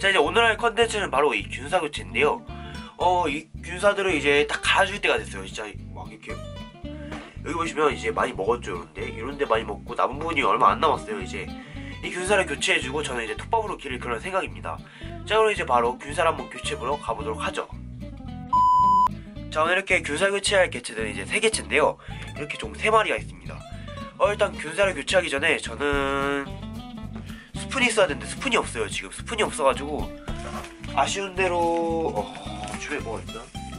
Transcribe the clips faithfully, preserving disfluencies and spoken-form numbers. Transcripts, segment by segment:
자, 이제 오늘 할 컨텐츠는 바로 이 균사 교체인데요. 어, 이 균사들을 이제 딱 갈아줄 때가 됐어요. 진짜 막 이렇게 여기 보시면 이제 많이 먹었죠. 이런데 이런데 많이 먹고 남은 부분이 얼마 안 남았어요. 이제 이 균사를 교체해주고 저는 이제 톱밥으로 기를 그런 생각입니다. 자, 그럼 이제 바로 균사를 한번 교체해보러 가보도록 하죠. 자, 오늘 이렇게 균사 교체할 개체들은 이제 세 개체인데요. 이렇게 총 세 마리가 있습니다. 어, 일단 균사를 교체하기 전에 저는 스푼이 있어야 되는데 스푼이 없어요. 지금 스푼이 없어가지고 아쉬운 대로 어, 주변에 뭐가 있나?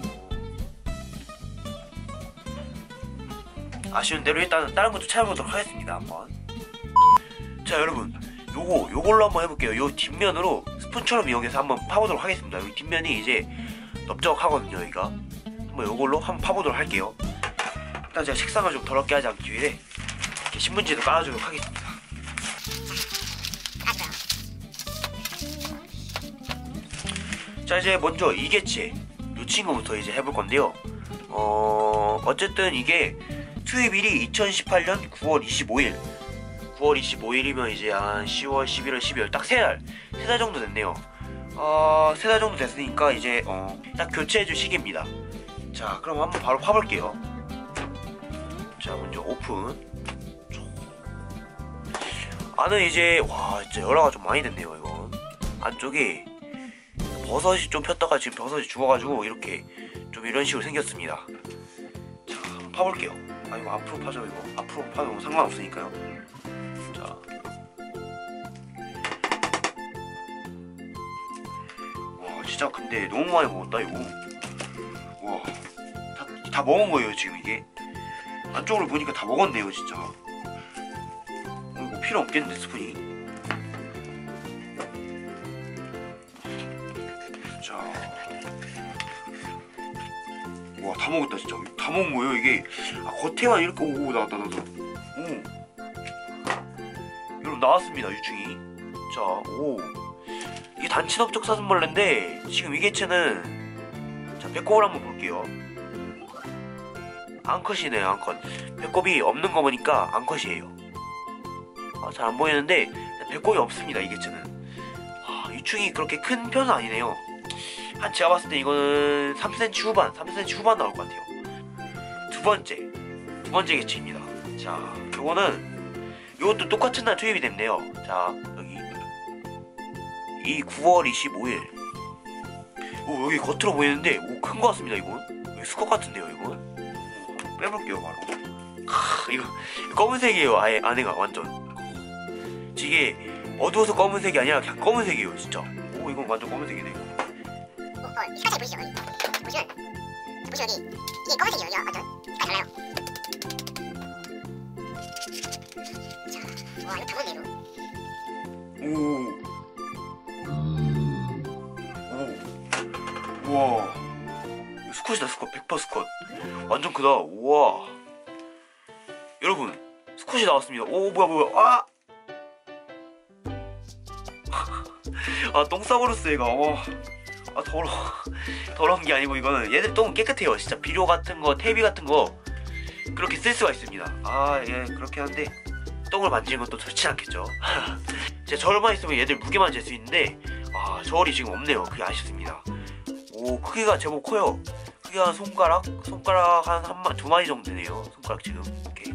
아쉬운 대로 일단 다른 것도 찾아보도록 하겠습니다. 한번. 자, 여러분, 요거 요걸로 한번 해볼게요. 요 뒷면으로 스푼처럼 이용해서 한번 파보도록 하겠습니다. 이 뒷면이 이제 넓적하거든요. 여기가 한번 요걸로 한번 파보도록 할게요. 일단 제가 색상을 좀 더럽게 하지 않기 위해 이렇게 신문지도 깔아주도록 하겠습니다. 자, 이제 먼저 이 개체 이 친구부터 이제 해볼 건데요. 어 어쨌든 이게 투입일이 이천십팔 년 구월 이십오일 구월 이십오일이면 이제 한 시월, 십일월, 십이월 딱 세 달 세 달 정도 됐네요. 어 세 달 정도 됐으니까 이제 어 딱 교체해줄 시기입니다. 자, 그럼 한번 바로 파볼게요. 자, 먼저 오픈. 안은 이제 와 진짜 열화가 좀 많이 됐네요. 이건 안쪽에 버섯이 좀 폈다가 지금 버섯이 죽어가지고 이렇게 좀 이런 식으로 생겼습니다. 자, 한번 파볼게요. 아, 이거 앞으로 파죠. 이거 앞으로 파도 상관없으니까요. 자, 와 진짜 근데 너무 많이 먹었다 이거. 와, 다, 다 먹은 거예요 지금. 이게 안쪽으로 보니까 다 먹었네요 진짜. 어, 이거 필요 없겠는데 스푼이. 자, 와, 다 먹었다 진짜. 다 먹은 거예요 이게. 아, 겉에만 이렇게. 오, 나왔다 나왔다. 오, 여러분 나왔습니다 유충이. 자, 오, 이게 단친업적 사슴벌레인데 지금 이 개체는 자 배꼽을 한번 볼게요. 암컷이네요. 암컷. 배꼽이 없는 거 보니까 암컷이에요. 아, 잘 안 보이는데 배꼽이 없습니다 이 개체는. 아, 유충이 그렇게 큰 편은 아니네요. 한 제가 봤을 때 이거는 삼 센티미터 후반, 삼 센티미터 후반 나올 것 같아요. 두 번째, 두 번째 개체입니다. 자, 요거는 요것도 똑같은 날 투입이 됐네요. 자, 여기 이 구월 이십오일. 오, 여기 겉으로 보이는데 오, 큰 것 같습니다. 이건 여기 수컷 같은데요. 이건 오, 빼볼게요 바로. 크, 이거 검은색이에요. 아예 안에가 완전. 이게 어두워서 검은색이 아니라 그냥 검은색이에요 진짜. 오, 이건 완전 검은색이네. 어, 색깔 잘 보이시죠? 보시면 보시면 여기 이게 검은색이에요. 완전 색깔 달라요. 자, 와, 이거 다 먹네요. 오, 오, 우와, 수컷이다 수컷. 백 퍼센트 수컷. 완전 크다. 우와, 여러분 수컷이 나왔습니다. 오, 뭐야 뭐야. 아, 아, 똥 싸버렸어 얘가. 와, 아, 더러워. 더러운 게 아니고 이거는 얘들 똥은 깨끗해요. 진짜 비료 같은 거, 퇴비 같은 거 그렇게 쓸 수가 있습니다. 아, 예, 그렇긴 한데 똥을 만지는 건 또 좋지 않겠죠. 제가 저울만 있으면 얘들 무게만 잴 수 있는데 아, 저울이 지금 없네요. 그게 아쉽습니다. 오, 크기가 제법 커요. 크기가 한 손가락? 손가락 한 한 마, 두 마리 정도 되네요. 손가락 지금. 이렇게.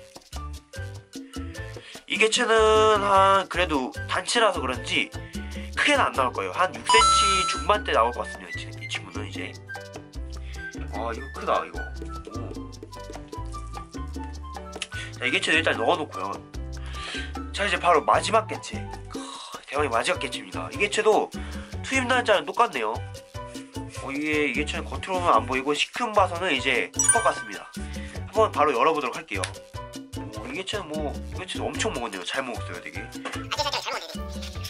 이 개체는 한 그래도 단체라서 그런지 크게는 안 나올 거예요. 한 육 센티미터 중반대 나올 것 같습니다. 이 친구는 이제. 아, 이거 크다 이거. 오. 자, 이 개체는 일단 넣어놓고요. 자, 이제 바로 마지막 개체. 대망의 마지막 개체입니다. 이 개체도 투입 날짜는 똑같네요. 어, 이게 이 개체는 겉으로 보면 안 보이고 시큼 봐서는 이제 수컷 같습니다. 한번 바로 열어보도록 할게요. 오, 이 개체는 뭐 이 개체도 엄청 먹었네요. 잘 먹었어요 되게. 아주 살짝 잘 먹네.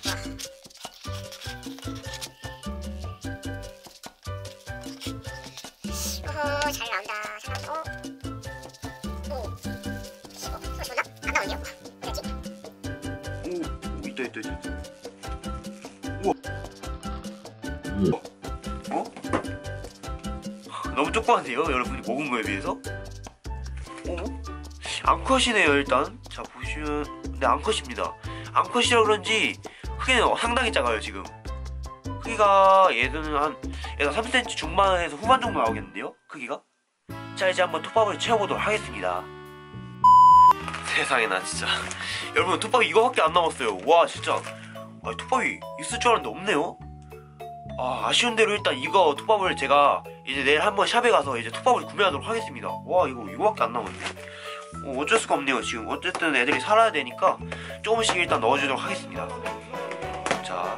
오, 잘 나온다. 잘 나온다. 오, 오, 어, 어, 좋나? 안 나오네요. 어디지? 오, 오, 있다 있다 있다. 우와. 우와. 어? 너무 조그만데요, 여러분이 먹은 거에 비해서? 어? 암컷이네요 일단. 자, 보시면 근데 암컷입니다. 암컷이라 그런지 크기는 상당히 작아요 지금. 크기가 얘는 한 얘가 삼 센티미터 중반에서 후반 정도 나오겠는데요? 크기가? 자, 이제 한번 톱밥을 채워보도록 하겠습니다. 세상에나 진짜 여러분, 톱밥이 이거밖에 안 남았어요. 와, 진짜 아, 톱밥이 있을 줄 알았는데 없네요. 아, 아쉬운 대로 일단 이거 톱밥을 제가 이제 내일 한번 샵에 가서 이제 톱밥을 구매하도록 하겠습니다. 와, 이거 이거밖에 안 남았네. 어, 어쩔 수가 없네요. 지금 어쨌든 애들이 살아야 되니까 조금씩 일단 넣어주도록 하겠습니다. 자,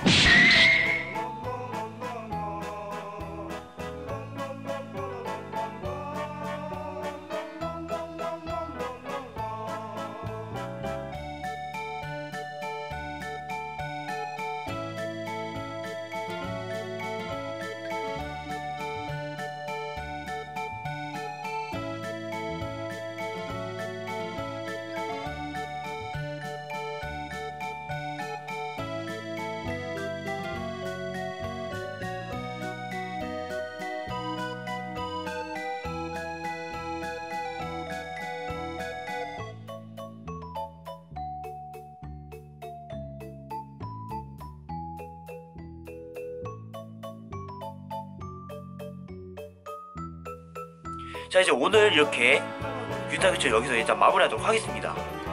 자 이제 오늘 이렇게 균사교체 여기서 일단 마무리하도록 하겠습니다.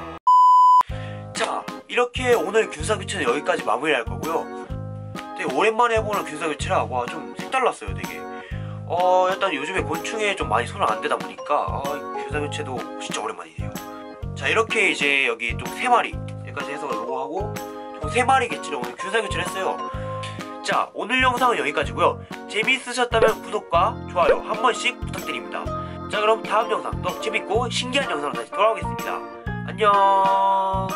자, 이렇게 오늘 균사교체는 여기까지 마무리할 거고요. 되게 오랜만에 해보는 균사교체라 와, 좀 색달랐어요 되게. 어 일단 요즘에 곤충에 좀 많이 손을 안 대다 보니까 아, 균사교체도 진짜 오랜만이네요. 자, 이렇게 이제 여기 좀 세 마리 여기까지 해서 요거 하고 총 세 마리겠지를 오늘 균사교체를 했어요. 자, 오늘 영상은 여기까지고요. 재미있으셨다면 구독과 좋아요 한 번씩 부탁드립니다. 자, 그럼 다음 영상 더 재밌고 신기한 영상으로 다시 돌아오겠습니다. 안녕.